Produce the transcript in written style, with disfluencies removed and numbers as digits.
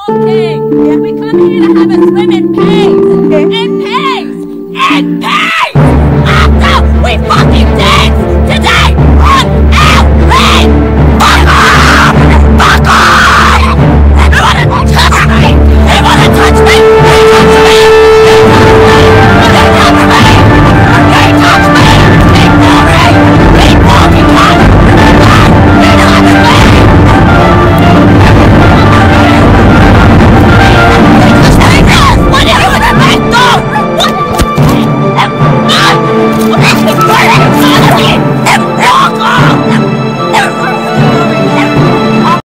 talking. Yeah. We come here to have a swim in pigs. Okay. In pigs! In pigs! After we fucking dance!